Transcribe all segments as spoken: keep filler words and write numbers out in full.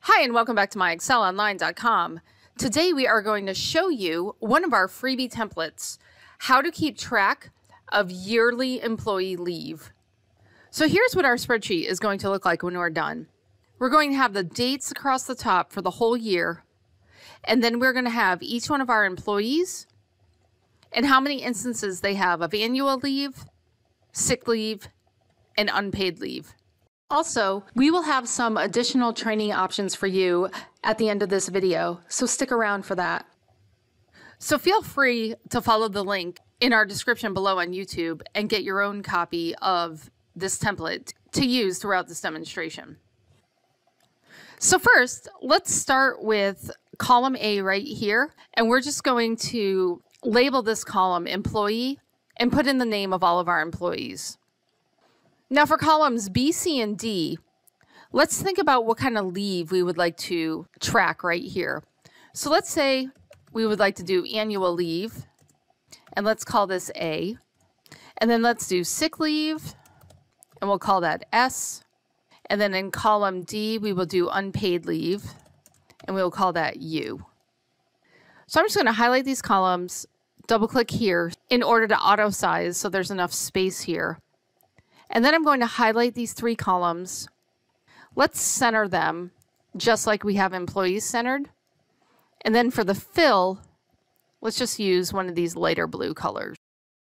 Hi, and welcome back to My Excel Online dot com. Today we are going to show you one of our freebie templates, how to keep track of yearly employee leave. So here's what our spreadsheet is going to look like when we're done. We're going to have the dates across the top for the whole year, and then we're going to have each one of our employees and how many instances they have of annual leave, sick leave, and unpaid leave. Also, we will have some additional training options for you at the end of this video, so stick around for that. So feel free to follow the link in our description below on YouTube and get your own copy of this template to use throughout this demonstration. So first, let's start with column A right here, and we're just going to label this column employee and put in the name of all of our employees. Now for columns B, C, and D, let's think about what kind of leave we would like to track right here. So let's say we would like to do annual leave, and let's call this A. And then let's do sick leave, and we'll call that S. And then in column D, we will do unpaid leave, and we'll call that U. So I'm just going to highlight these columns, double click here in order to auto size so there's enough space here. And then I'm going to highlight these three columns. Let's center them just like we have employees centered. And then for the fill, let's just use one of these lighter blue colors.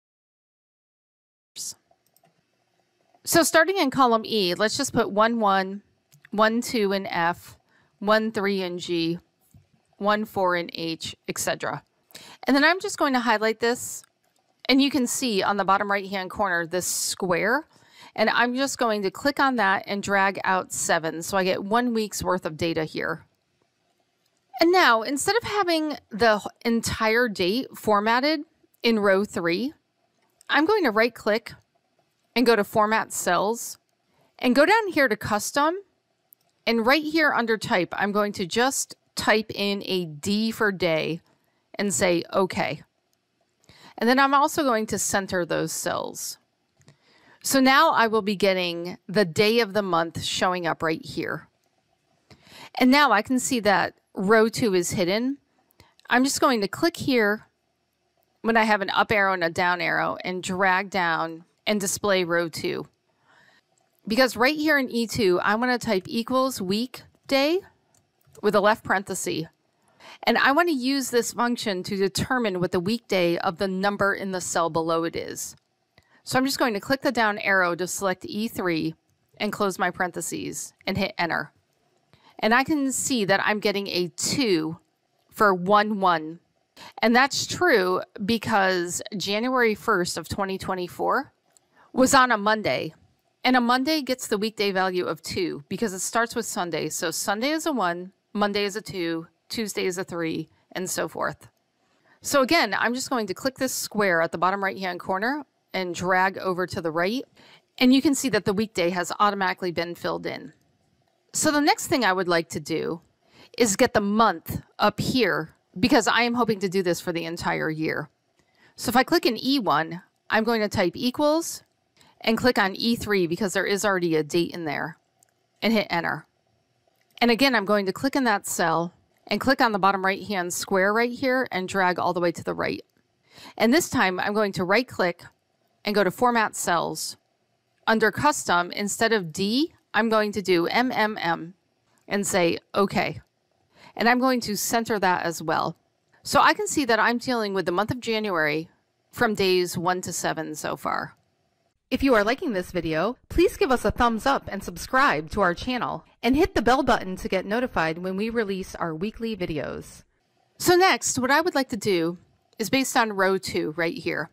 So starting in column E, let's just put one one, one two in F, one three in G, one four in H, et cetera. And then I'm just going to highlight this, and you can see on the bottom right hand corner this square. And I'm just going to click on that and drag out seven. So I get one week's worth of data here. And now, instead of having the entire date formatted in row three, I'm going to right click and go to Format Cells and go down here to Custom. And right here under Type, I'm going to just type in a D for day and say OK. And then I'm also going to center those cells. So now I will be getting the day of the month showing up right here. And now I can see that row two is hidden. I'm just going to click here when I have an up arrow and a down arrow and drag down and display row two. Because right here in E two, I want to type equals week day with a left parenthesis. And I want to use this function to determine what the weekday of the number in the cell below it is. So I'm just going to click the down arrow to select E three and close my parentheses and hit enter. And I can see that I'm getting a two for one one. And that's true because January first of twenty twenty-four was on a Monday. And a Monday gets the weekday value of two because it starts with Sunday. So Sunday is a one, Monday is a two, Tuesday is a three, and so forth. So again, I'm just going to click this square at the bottom right hand corner and drag over to the right, and you can see that the weekday has automatically been filled in. So the next thing I would like to do is get the month up here because I am hoping to do this for the entire year. So if I click in E one, I'm going to type equals and click on E three because there is already a date in there and hit enter. And again, I'm going to click in that cell and click on the bottom right hand square right here and drag all the way to the right. And this time I'm going to right click and go to Format Cells. Under Custom, instead of D, I'm going to do M M M and say OK. And I'm going to center that as well. So I can see that I'm dealing with the month of January from days one to seven so far. If you are liking this video, please give us a thumbs up and subscribe to our channel and hit the bell button to get notified when we release our weekly videos. So next, what I would like to do is based on row two right here.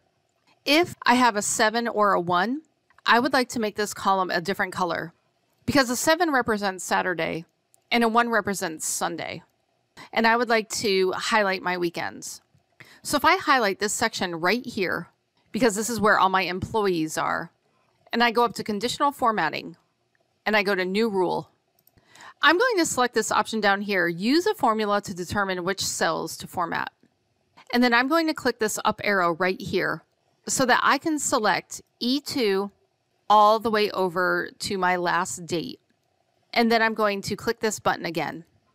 If I have a seven or a one, I would like to make this column a different color because a seven represents Saturday and a one represents Sunday. And I would like to highlight my weekends. So if I highlight this section right here, because this is where all my employees are, and I go up to Conditional Formatting, and I go to New Rule, I'm going to select this option down here, use a formula to determine which cells to format. And then I'm going to click this up arrow right here, so that I can select E two all the way over to my last date. And then I'm going to click this button again.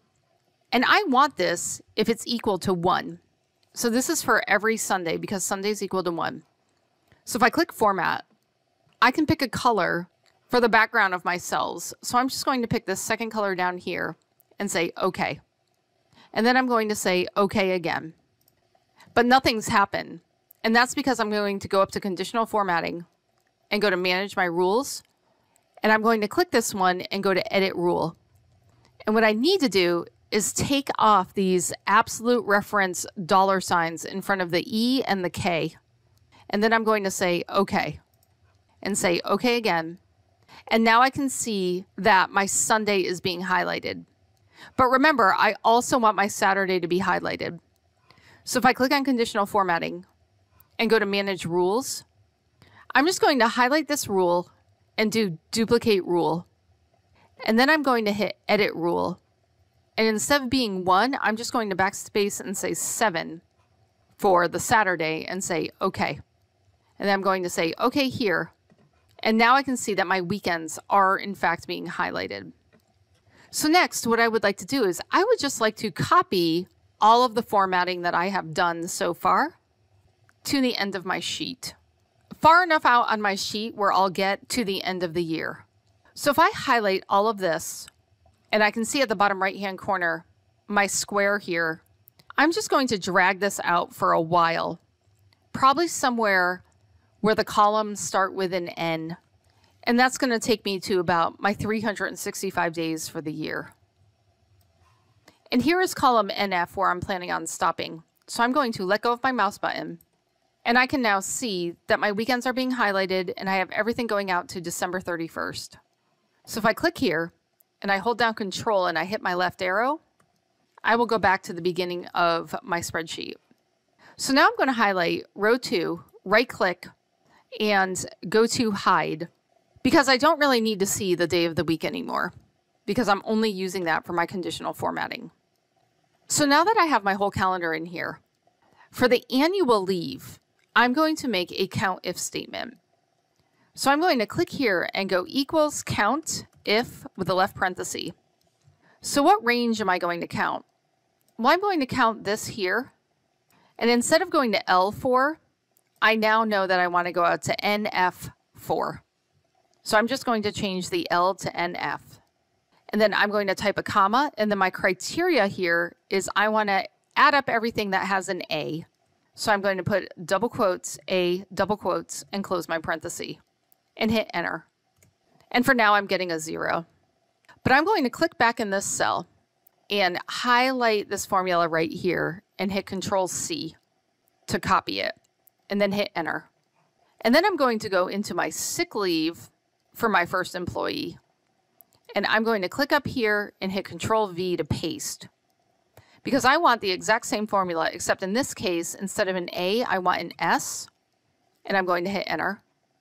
And I want this if it's equal to one. So this is for every Sunday because Sunday is equal to one. So if I click Format, I can pick a color for the background of my cells. So I'm just going to pick this second color down here and say OK. And then I'm going to say OK again. But nothing's happened. And that's because I'm going to go up to Conditional Formatting and go to Manage My Rules. And I'm going to click this one and go to Edit Rule. And what I need to do is take off these absolute reference dollar signs in front of the E and the K. And then I'm going to say OK. And say OK again. And now I can see that my Sunday is being highlighted. But remember, I also want my Saturday to be highlighted. So if I click on Conditional Formatting and go to Manage Rules, I'm just going to highlight this rule and do Duplicate Rule. And then I'm going to hit Edit Rule. And instead of being one, I'm just going to backspace and say seven for the Saturday and say OK. And then I'm going to say OK here. And now I can see that my weekends are in fact being highlighted. So next, what I would like to do is I would just like to copy all of the formatting that I have done so far to the end of my sheet. Far enough out on my sheet where I'll get to the end of the year. So if I highlight all of this, and I can see at the bottom right-hand corner, my square here, I'm just going to drag this out for a while, probably somewhere where the columns start with an N. And that's going to take me to about my three hundred sixty-five days for the year. And here is column N F where I'm planning on stopping. So I'm going to let go of my mouse button. And I can now see that my weekends are being highlighted and I have everything going out to December thirty-first. So if I click here and I hold down Control and I hit my left arrow, I will go back to the beginning of my spreadsheet. So now I'm going to highlight row two, right click, and go to Hide, because I don't really need to see the day of the week anymore, because I'm only using that for my conditional formatting. So now that I have my whole calendar in here, for the annual leave, I'm going to make a count if statement. So I'm going to click here and go equals count if with the left parenthesis. So what range am I going to count? Well, I'm going to count this here. And instead of going to L four, I now know that I want to go out to N F four. So I'm just going to change the L to N F. And then I'm going to type a comma. And then my criteria here is I want to add up everything that has an A. So I'm going to put double quotes, A, double quotes, and close my parenthesis and hit enter. And for now, I'm getting a zero. But I'm going to click back in this cell and highlight this formula right here and hit Control C to copy it and then hit enter. And then I'm going to go into my sick leave for my first employee. And I'm going to click up here and hit Control V to paste, because I want the exact same formula, except in this case, instead of an A, I want an S, and I'm going to hit enter.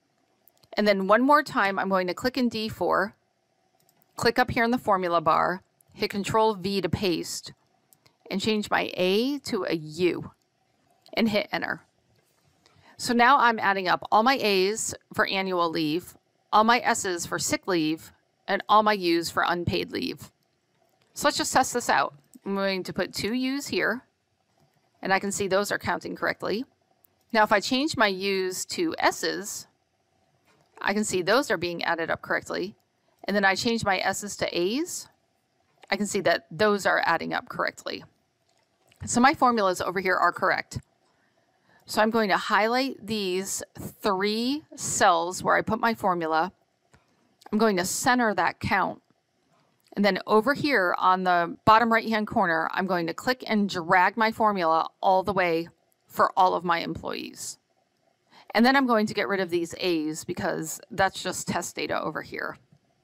And then one more time, I'm going to click in D four, click up here in the formula bar, hit Control V to paste, and change my A to a U, and hit enter. So now I'm adding up all my A's for annual leave, all my S's for sick leave, and all my U's for unpaid leave. So let's just test this out. I'm going to put two U's here, and I can see those are counting correctly. Now if I change my U's to S's, I can see those are being added up correctly. And then I change my S's to A's, I can see that those are adding up correctly. So my formulas over here are correct. So I'm going to highlight these three cells where I put my formula. I'm going to center that count. And then over here on the bottom right-hand corner, I'm going to click and drag my formula all the way for all of my employees. And then I'm going to get rid of these A's because that's just test data over here.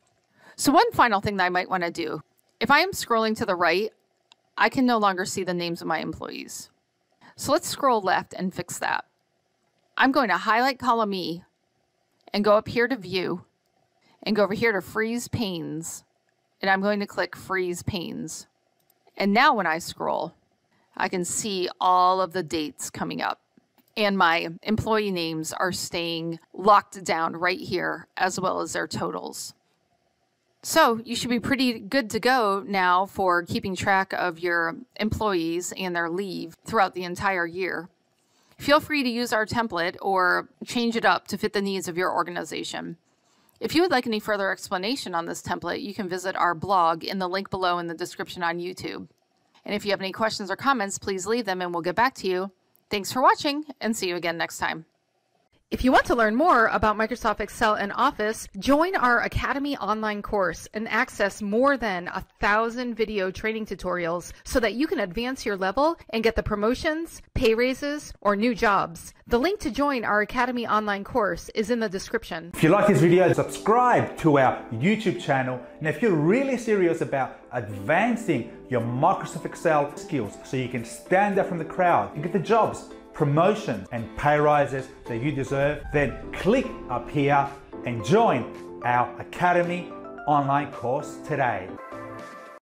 So one final thing that I might want to do, if I am scrolling to the right, I can no longer see the names of my employees. So let's scroll left and fix that. I'm going to highlight column E and go up here to View and go over here to Freeze Panes. And I'm going to click Freeze Panes. And now when I scroll, I can see all of the dates coming up. And my employee names are staying locked down right here, as well as their totals. So you should be pretty good to go now for keeping track of your employees and their leave throughout the entire year. Feel free to use our template or change it up to fit the needs of your organization. If you would like any further explanation on this template, you can visit our blog in the link below in the description on YouTube. And if you have any questions or comments, please leave them and we'll get back to you. Thanks for watching, and see you again next time. If you want to learn more about Microsoft Excel and Office, join our Academy online course and access more than a thousand video training tutorials so that you can advance your level and get the promotions, pay raises, or new jobs. The link to join our Academy online course is in the description. If you like this video, subscribe to our YouTube channel. And if you're really serious about advancing your Microsoft Excel skills so you can stand out from the crowd and get the jobs, promotions and pay rises that you deserve, then click up here and join our Academy online course today.